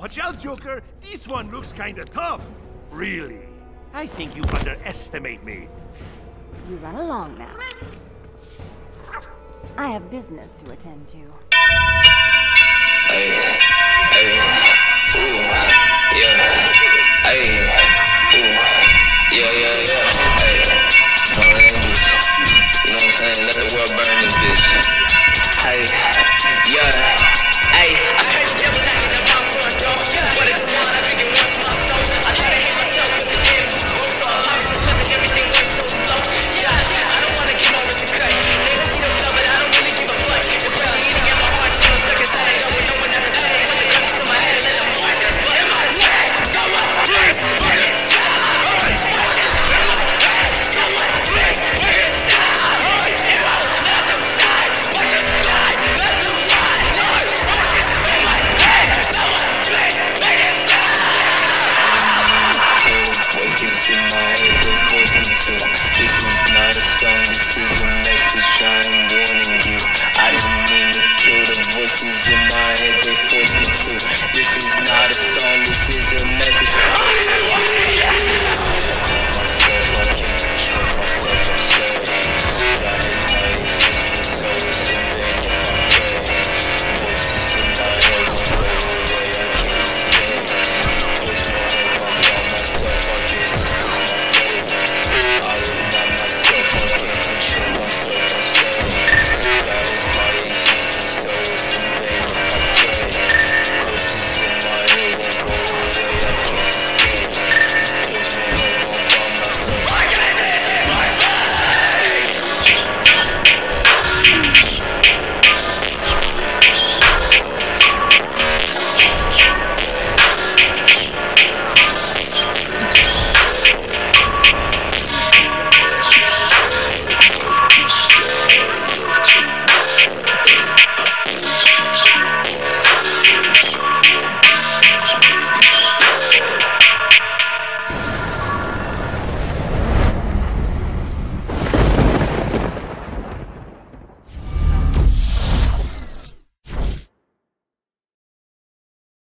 Watch out, Joker. This one looks kinda tough. Really? I think you underestimate me. You run along now. I have business to attend to. Let the world burn this bitch. Hey, yeah, hey, I heard the devil knocking at my front door. But it's the one I think it wants my soul. I try to hit myself, but the damn was broke. So I'm hopping the and everything went so slow. Yeah, I don't wanna get over to cut. They don't see the blood, but I don't really give a fuck. The pressure eating at my heart, so I'm stuck inside a gun with no one that can play. Put the gun to my head and let the boy just blood in my head. So what? This is not a song, this is a message. I am warning you. I didn't mean to kill the voices in my head, they forced me to. This is not a song, this is a message.